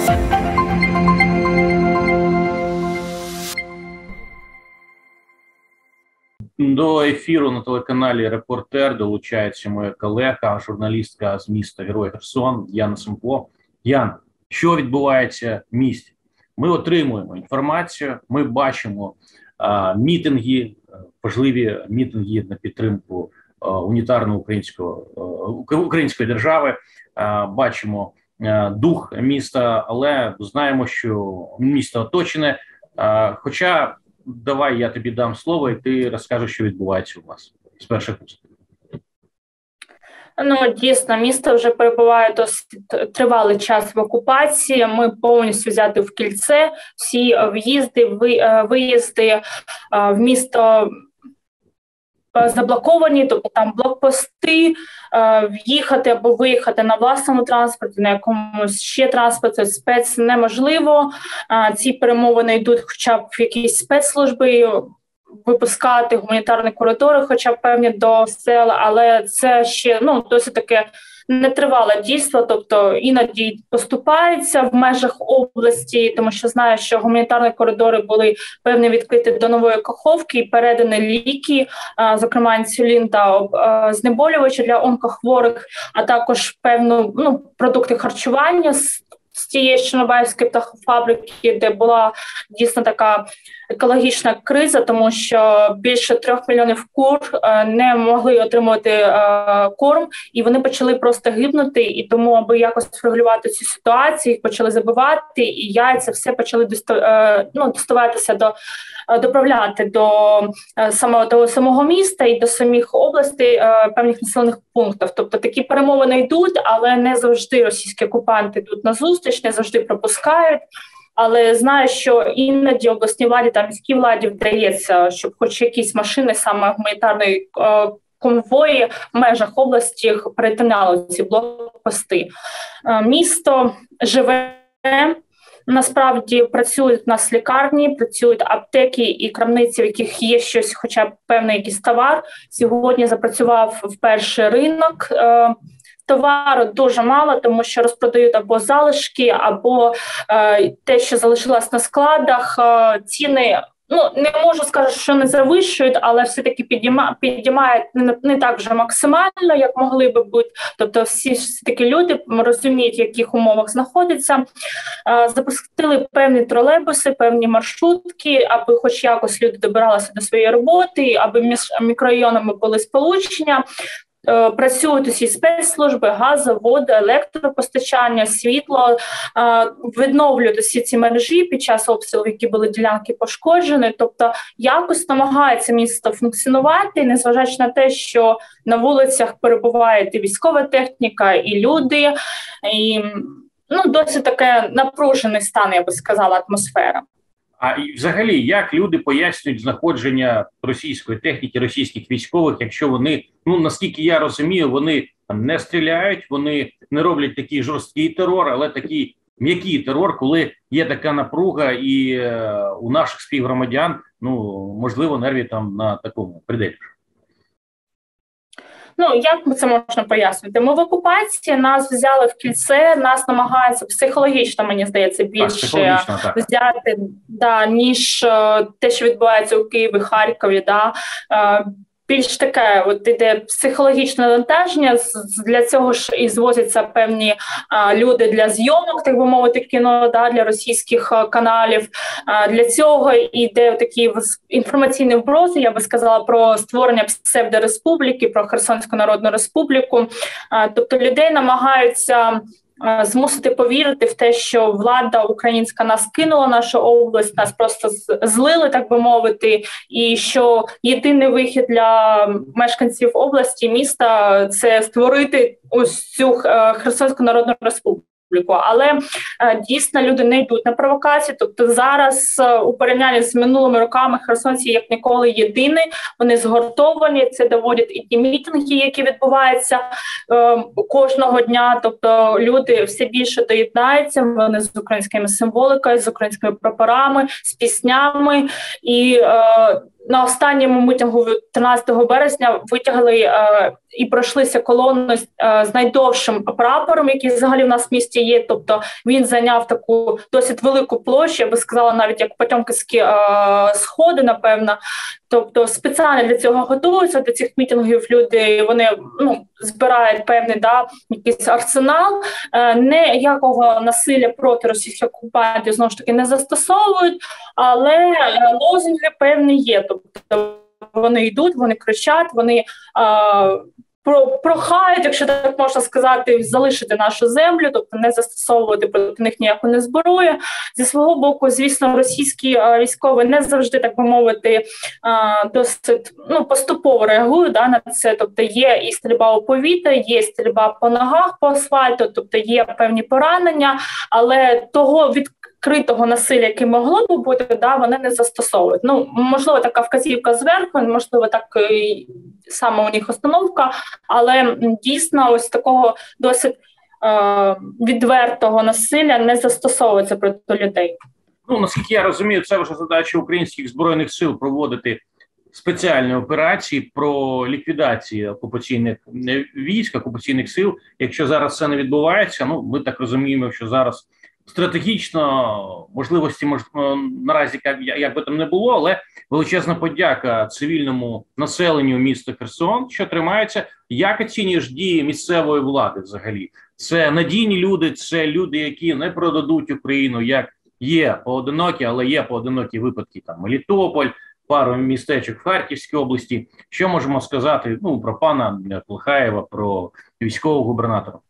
До ефіру на телеканалі «Репортер» долучається моя колега, журналістка з міста Герой Херсон Яна Семко. Ян, що відбувається в місті? Ми отримуємо інформацію, ми бачимо мітинги, важливі мітинги на підтримку унітарної української держави, бачимо дух міста, але знаємо, що місто оточене, хоча давай я тобі дам слово, і ти розкажеш, що відбувається у вас з перших уст. Ну, дійсно, місто вже перебуває досить тривалий час в окупації. Ми повністю взяти в кільце. Всі в'їзди, виїзди в місто заблоковані, тобто там блокпости, в'їхати або виїхати на власному транспорті, на якомусь ще транспорті спец неможливо. Ці перемовини йдуть хоча б в якісь спецслужби, випускати гуманітарні коридори, хоча б певні до сел, але це ще досить таке нетривале дійство, тобто іноді поступаються в межах області, тому що знаю, що гуманітарні коридори були певні відкриті до Нової Каховки і передані ліки, зокрема інсулін та знеболювачі для онкохворих, а також певні продукти харчування з тієї Чорнобаївської птахофабрики, де була дійсно така екологічна криза, тому що більше 3 мільйонів кур не могли отримувати корм, і вони почали просто гибнути, і тому, аби якось врегулювати цю ситуацію, їх почали забивати, і яйця все почали доставатися доправляти до самого міста і до самих областей, певних населених пунктів. Тобто такі перемовини йдуть, але не завжди російські окупанти йдуть на зустріч, не завжди пропускають. Але знаю, що іноді обласній владі та міській владі вдається, щоб хоч якісь машини саме гуманітарної конвої в межах області перетинали ці блокпости. Місто живе. Насправді працюють у нас лікарні, працюють аптеки і крамниці, в яких є щось, хоча б певний якийсь товар. Сьогодні запрацював вперше ринок. Товару дуже мало, тому що розпродають або залишки, або те, що залишилось на складах. Ціни, не можу сказати, що не завищують, але все-таки підіймають не так вже максимально, як могли би бути. Тобто всі-таки люди розуміють, в яких умовах знаходяться. Запустили певні тролейбуси, певні маршрутки, аби хоч якось люди добиралися до своєї роботи, аби між мікрорайонами були сполучення. Працюють усі спецслужби, газу, вода, електропостачання, світло, відновлюють усі ці мережі під час обстрілів, які були ділянки пошкоджені. Тобто якось намагається місто функціонувати, незважаючи на те, що на вулицях перебуває і військова техніка, і люди, і досить таке напружений стан, я би сказала, атмосфера. А взагалі, як люди пояснюють знаходження російської техніки, російських військових, якщо вони, наскільки я розумію, вони не стріляють, вони не роблять такий жорсткий терор, але такий м'який терор, коли є така напруга і у наших співгромадян, можливо, нерві там на такому пределі. Як це можна пояснити? Ми в окупації, нас взяли в кільце, нас намагаються психологічно, мені здається, більше взяти, ніж те, що відбувається у Києві, Харкові, більш таке, іде психологічне навантаження, для цього ж і звозяться певні люди для зйомок, так би мовити, кіно, для російських каналів. Для цього йде такі інформаційні вброси, я би сказала, про створення псевдореспубліки, про Херсонську Народну Республіку. Тобто людей намагаються змусити повірити в те, що влада українська нас кинула, нашу область, нас просто злили, так би мовити, і що єдиний вихід для мешканців області, міста – це створити ось цю Херсонську Народну Республіку. Але дійсно люди не йдуть на провокації, тобто зараз у порівнянні з минулими роками херсонці як ніколи єдині, вони згуртовані, це доводять і ті мітинги, які відбуваються кожного дня, тобто люди все більше доєднаються, вони з українською символікою, з українськими прапорами, з піснями і на останньому мітингу 13 березня витягли і пройшлися колоною з найдовшим прапором, який взагалі в нас в місті є. Тобто він зайняв таку досить велику площу, я би сказала, навіть як Потьомкінські сходи, напевно. Тобто спеціально для цього готуються, до цих мітингів люди, вони збирають певний якийсь арсенал, ніякого насилля проти російських окупантів, знову ж таки, не застосовують, але лозунги певні є. Тобто вони йдуть, вони кричать, вони прохають, якщо так можна сказати, залишити нашу землю, тобто не застосовувати проти них ніяку зброю. Зі свого боку, звісно, російські військові не завжди, так би мовити, досить поступово реагують на це. Тобто є і стрільба у повітря, є стрільба по ногах, по асфальту, тобто є певні поранення, але того відкритого насилля, яке могло б бути, вони не застосовують. Можливо, така вказівка зверху, можливо, так саме у них установка, але дійсно ось такого досить відвертого насилля не застосовується проти людей. Наскільки я розумію, це вже задача українських збройних сил проводити спеціальні операції про ліквідацію окупаційних військ, окупаційних сил. Якщо зараз це не відбувається, ми так розуміємо, що зараз стратегічно можливості наразі, як би там не було, але величезна подяка цивільному населенню міста Херсон, що тримається. Як оцінюєш дії місцевої влади взагалі? Це надійні люди, це люди, які не продадуть Україну, як є поодинокі, але є поодинокі випадки, там Мелітополь, пару містечок в Харківській області. Що можемо сказати про пана Плехаєва, про військового губернатора?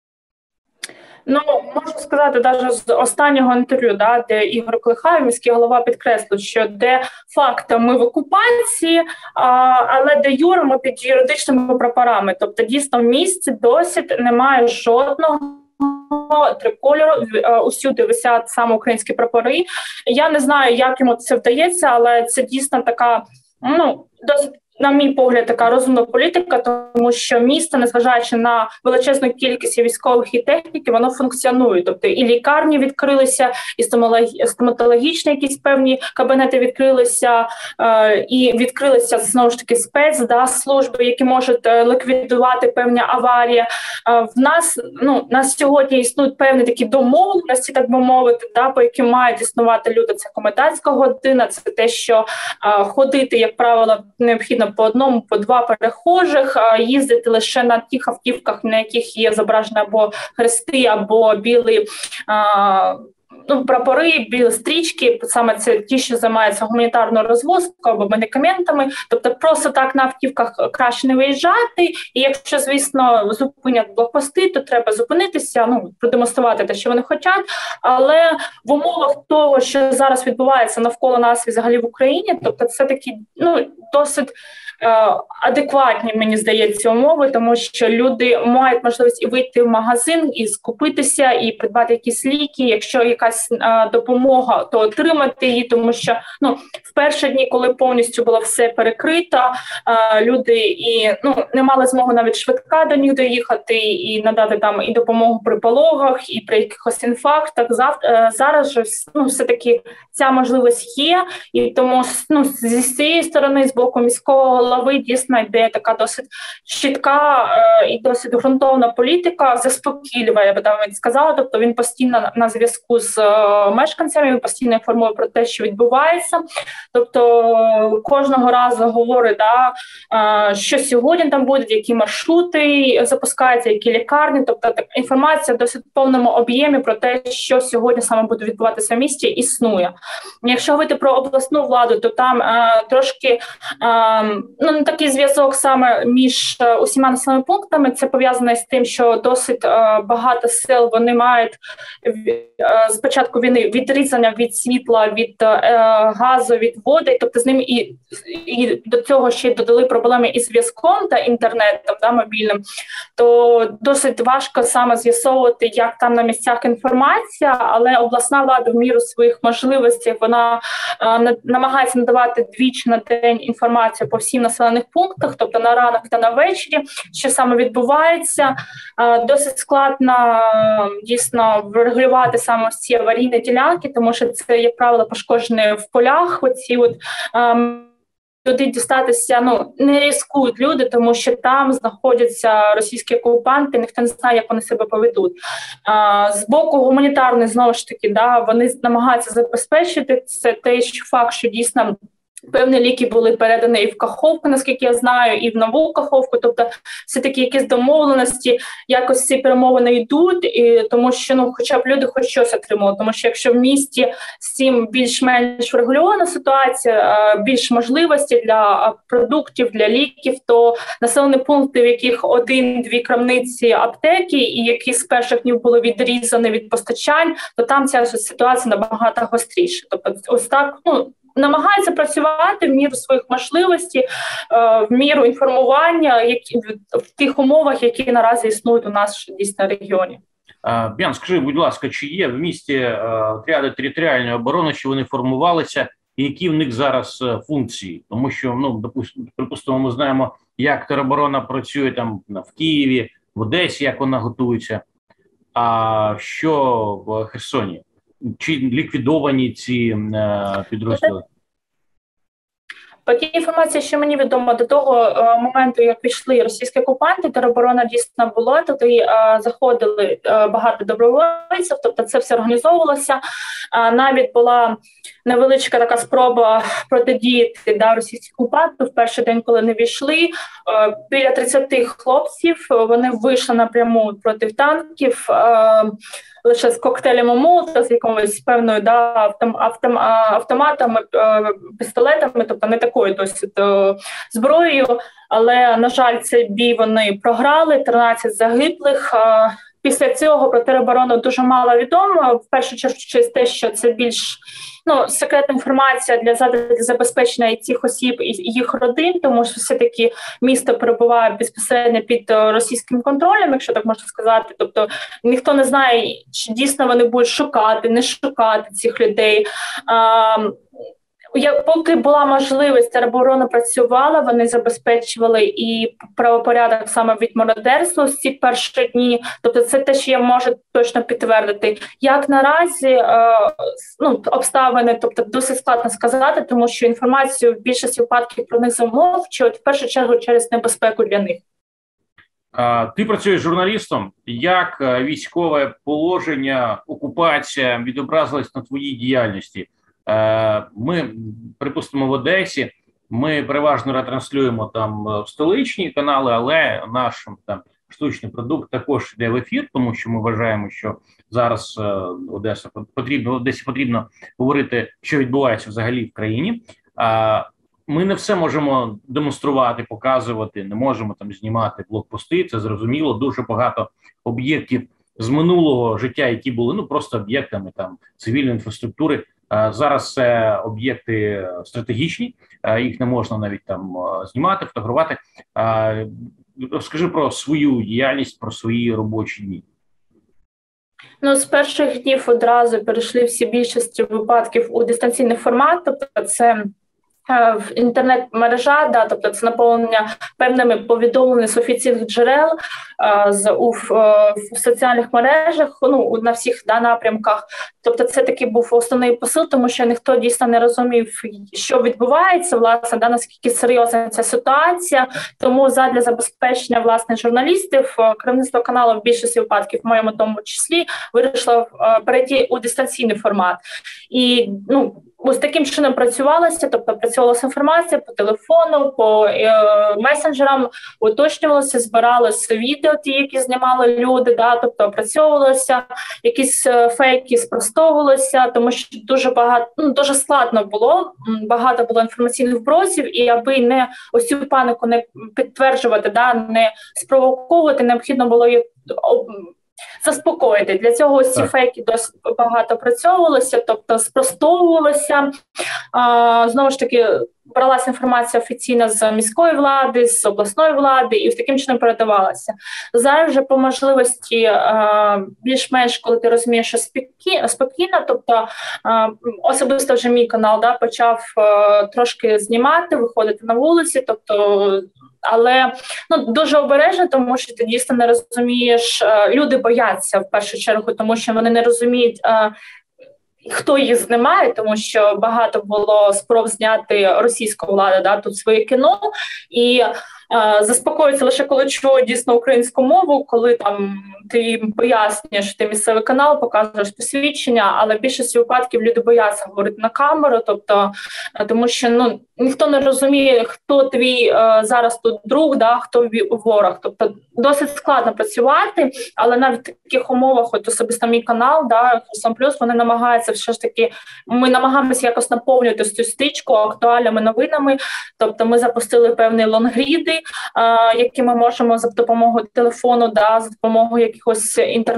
Можу сказати, навіть з останнього інтерв'ю, де Ігор Плехаєв, міський голова, підкреслив, що де факто ми в окупації, але де юре ми під юридичними прапорами. Тобто дійсно в місті досі немає жодного трикольору, усюди висять саме українські прапори. Я не знаю, як йому це вдається, але це дійсно така, досить, на мій погляд, така розумна політика, тому що місто, незважаючи на величезну кількість військових і техніки, воно функціонує. Тобто і лікарні відкрилися, і стоматологічні якісь певні кабінети відкрилися, і відкрилися, знову ж таки, спецслужби, які можуть ліквідувати певні аварії. В нас, на сьогодні існують певні такі домовленості, так би мовити, по яким мають існувати люди. Це комендантська година, це те, що ходити, як правило, необхідно по одному, по два перехожих, їздити лише на тих автівках, на яких є зображені або хрести, або білі прапори, білі стрічки, саме це ті, що займаються гуманітарною розвозкою або медикаментами. Тобто просто так на автівках краще не виїжджати. І якщо, звісно, зупинять блокпости, то треба зупинитися, продемонструвати те, що вони хочуть. Але в умовах того, що зараз відбувається навколо нас і взагалі в Україні, тобто це такі, досить адекватні, мені здається, умови, тому що люди мають можливість і вийти в магазин, і скупитися, і придбати якісь ліки. Якщо якась допомога, то отримати її, тому що в перші дні, коли повністю було все перекрито, люди і не мали змоги навіть швидка до них доїхати і надати там і допомогу при пологах, і при якихось інфарктах. Зараз же все-таки ця можливість є, і тому зі цієї сторони, з боку міського голови, дійсно йде така досить чітка і досить ґрунтовна політика, заспокійлива, я би навіть сказала. Тобто він постійно на зв'язку з мешканцями, він постійно інформує про те, що відбувається. Тобто кожного разу говорить, що сьогодні там буде, які маршрути запускаються, які лікарні. Тобто інформація в досить повному об'ємі про те, що сьогодні саме буде відбуватися в місті, існує. Якщо говорити про обласну владу, то там трошки такий зв'язок саме між усіма населеними пунктами. Це пов'язане з тим, що досить багато сел вони мають з початку війни відрізання від світла, від газу, від води. Тобто з ними і до цього ще додали проблеми із зв'язком та інтернетом мобільним. То досить важко саме з'ясовувати, як там на місцях інформація, але обласна влада в міру своїх можливостей, вона намагається надавати двічі на день інформацію по всім населених пунктах, тобто на ранок та на вечері, що саме відбувається. Досить складно дійсно врегулювати саме ці аварійні ділянки, тому що це, як правило, пошкоджені в полях, оці туди дістатися, не ризикують люди, тому що там знаходяться російські окупанти, ніхто не знає, як вони себе поведуть. З боку гуманітарної, знову ж таки, вони намагаються забезпечити це те, що факт, що дійсно певні ліки були передані і в Каховку, наскільки я знаю, і в Нову Каховку. Тобто все-таки якісь домовленості, якось ці перемовини йдуть, і тому що хоча б люди хоч щось отримали. Тому що якщо в місті з цим більш-менш врегульована ситуація, більш можливості для продуктів, для ліків, то населені пункти, в яких 1-2 крамниці аптеки, і які з перших днів були відрізані від постачань, то там ця ситуація набагато гостріша. Тобто ось так, намагаються працювати в міру своїх можливостей, в міру інформування в тих умовах, які наразі існують у нас дійсно в регіоні. Ян, скажи, будь ласка, чи є в місті отряди територіальної оборони, чи вони формувалися, і які в них зараз функції? Тому що, припустимо, ми знаємо, як тероборона працює там в Києві, в Одесі, як вона готується, а що в Херсоні? Чи ліквідовані ці підрозділи? По тій інформації, що мені відомо, до того моменту, як пішли російські окупанти, тероборона дійсно була, туди заходили багато добровольців, тобто це все організовувалося. Навіть була невеличка така спроба протидіяти російських окупантів. В перший день, коли не війшли, біля 30 хлопців, вони вийшли напряму проти танків, лише з коктейлями Молотова, з якимось певною автоматами, пістолетами, тобто не такою досить зброєю. Але, на жаль, цей бій вони програли, 13 загиблих. Після цього про тероборону дуже мало відомо, в першу чергу через те, що це більш секретна інформація для забезпечення і цих осіб і їх родин, тому що все-таки місто перебуває безпосередньо під російським контролем, якщо так можна сказати. Тобто ніхто не знає, чи дійсно вони будуть шукати, не шукати цих людей. Поки була можливість, тероборона працювала, вони забезпечували і правопорядок саме від мародерства з ці перші дні. Тобто це те, що я можу точно підтвердити. Як наразі обставини, тобто досить складно сказати, тому що інформацію в більшості випадків про них замовчують, в першу чергу через небезпеку для них. Ти працюєш журналістом. Як військове положення, окупація відобразилась на твоїй діяльності? Ми, припустимо, в Одесі, ми переважно ретранслюємо там столичні канали, але наш там штучний продукт також йде в ефір, тому що ми вважаємо, що зараз Одесі потрібно говорити, що відбувається взагалі в країні. Ми не все можемо демонструвати, показувати, не можемо там знімати блокпости, це зрозуміло, дуже багато об'єктів з минулого життя, які були просто об'єктами там цивільної інфраструктури. Зараз це об'єкти стратегічні, їх не можна навіть там знімати, фотографувати. Розкажи про свою діяльність, про свої робочі дні. З перших днів одразу перейшли всі більшості випадків у дистанційний формат, тобто це в інтернет-мережа, тобто це наповнення певними повідомленнями з офіційних джерел в соціальних мережах, на всіх напрямках. Тобто це такий був основний посил, тому що ніхто дійсно не розумів, що відбувається, власне, наскільки серйозна ця ситуація. Тому задля забезпечення, власне, журналістів, керівництво каналу в більшості випадків, в моєму тому числі, вирішило перейти у дистанційний формат. І, ось таким чином працювалося, тобто працювалася інформація по телефону, по месенджерам, уточнювалося, збиралися відео, ті, які знімали люди, тобто опрацьовувалося, якісь фейки спростовувалися, тому що дуже складно було, багато було інформаційних вбросів, і аби не ось цю панику не підтверджувати, не спровоковувати, необхідно було їх заспокоїти. Для цього ось ці фейки досить багато опрацьовувалися, тобто спростовувалося. Знову ж таки, бралася інформація офіційна з міської влади, з обласної влади, і таким чином передавалася. Зараз вже по можливості більш-менш, коли ти розумієш, що спокійно, тобто особисто вже мій канал почав трошки знімати, виходити на вулиці, тобто але дуже обережно, тому що ти дійсно не розумієш, люди бояться в першу чергу, тому що вони не розуміють, хто їх знімає, тому що багато було спроб зняти російську владу, тут своє кіно, і заспокоюється лише коли чують дійсно українську мову, коли там ти їм пояснюєш, що ти місцевий канал, показуєш посвідчення, але в більшості випадків люди бояться говорити на камеру, тобто, тому що ніхто не розуміє, хто твій зараз тут друг, хто ворог. Тобто досить складно працювати, але навіть в таких умовах, от особисто мій канал, Херсон Плюс, вони намагаються все ж таки, ми намагаємося якось наповнювати цю стрічку актуальними новинами, тобто ми запустили певні лонгріди, які ми можемо за допомогою телефону, за допомогою якихось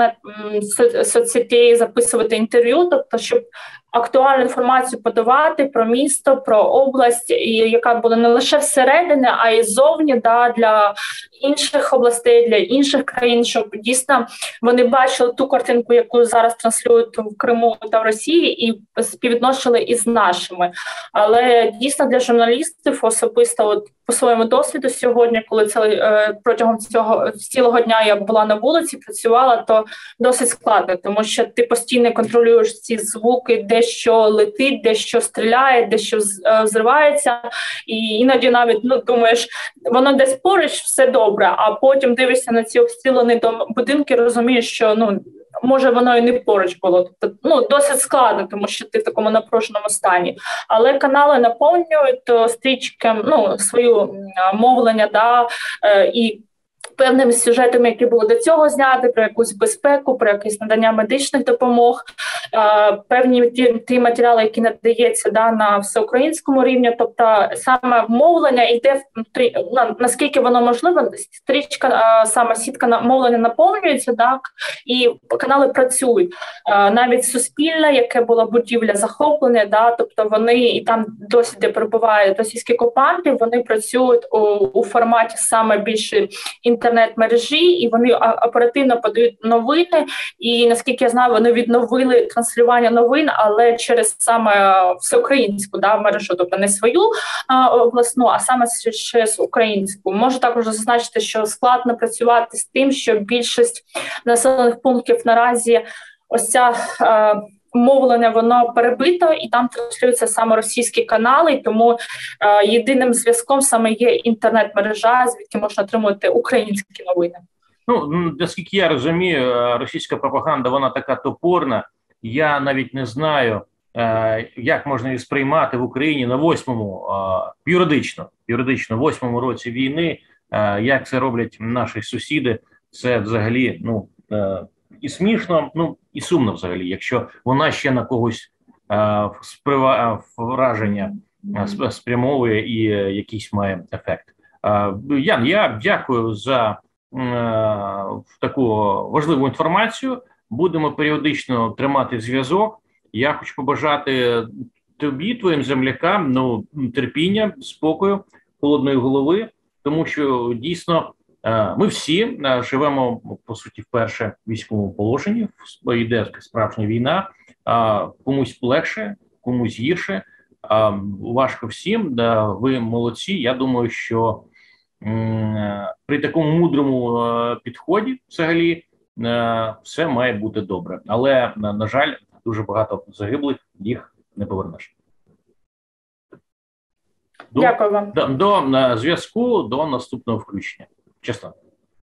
інтернет-соцсетей записувати інтерв'ю, тобто, щоб актуальну інформацію подавати про місто, про область, і яка буде не лише всередині, а й ззовні, для інших областей, для інших країн, щоб дійсно вони бачили ту картинку, яку зараз транслюють в Криму та в Росії, і співвідносили із нашими. Але дійсно для журналістів особисто по своєму досвіду сьогодні, коли протягом цілого дня я була на вулиці, працювала, то досить складно, тому що ти постійно контролюєш ці звуки, де що летить, де що стріляє, де що взривається, і іноді навіть думаєш, воно десь поруч, все добре, а потім дивишся на ці обстріляні будинки, розумієш, що може воно і не поруч було. Тобто, досить складно, тому що ти в такому напруженому стані. Але канали наповнюють стрічки, свою мовлення, і певними сюжетами, які були до цього зняти, про якусь безпеку, про якесь надання медичних допомог, певні ті матеріали, які надається на всеукраїнському рівні, тобто саме мовлення йде, наскільки воно можливо, стрічка, саме сітка мовлення наповнюється, і канали працюють. Навіть Суспільне, яке було будівля захоплення, тобто вони, і там досі, де перебувають російські окупанти, вони працюють у форматі саме більше інтернет-мережі, і вони оперативно подають новини, і, наскільки я знаю, вони відновили транслювання новин, але через саме всеукраїнську мережу, тобто не свою обласну, а саме через українську. Можу також зазначити, що складно працювати з тим, що більшість населених пунктів наразі ось ця мовлення, воно перебито, і там транслюються саме російські канали, тому єдиним зв'язком саме є інтернет-мережа, звідки можна отримувати українські новини. Наскільки я розумію, російська пропаганда, вона така топорна. Я навіть не знаю, як можна її сприймати в Україні на 8-му, юридично 8-му році війни, як це роблять наші сусіди. Це взагалі, і смішно, і сумно взагалі, якщо вона ще на когось враження спрямовує і якийсь має ефект. Ян, я дякую за таку важливу інформацію. Будемо періодично тримати зв'язок. Я хочу побажати тобі, твоїм землякам, терпіння, спокою, холодної голови, тому що дійсно ми всі живемо, по суті, вперше в військовому положенні, йде справжня війна, комусь легше, комусь гірше, важко всім, ви молодці. Я думаю, що при такому мудрому підході взагалі все має бути добре. Але, на жаль, дуже багато загиблих, їх не повернеш. Дякую вам. До зв'язку, до наступного включення. Чесно.